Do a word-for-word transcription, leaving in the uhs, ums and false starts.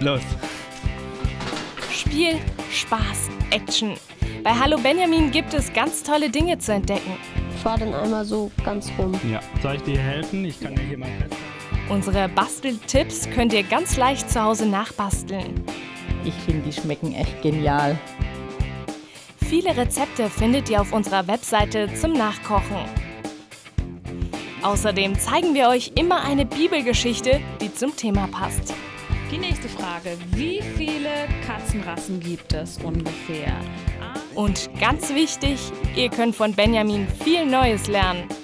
Los! Spiel, Spaß, Action. Bei Hallo Benjamin gibt es ganz tolle Dinge zu entdecken. Ich fahre dann einmal so ganz rum. Ja, soll ich dir helfen? Ich kann dir hier mal festhalten. Unsere Basteltipps könnt ihr ganz leicht zu Hause nachbasteln. Ich finde, die schmecken echt genial. Viele Rezepte findet ihr auf unserer Webseite zum Nachkochen. Außerdem zeigen wir euch immer eine Bibelgeschichte, die zum Thema passt. Die nächste Frage: Wie viele Katzenrassen gibt es ungefähr? Und ganz wichtig, ihr könnt von Benjamin viel Neues lernen.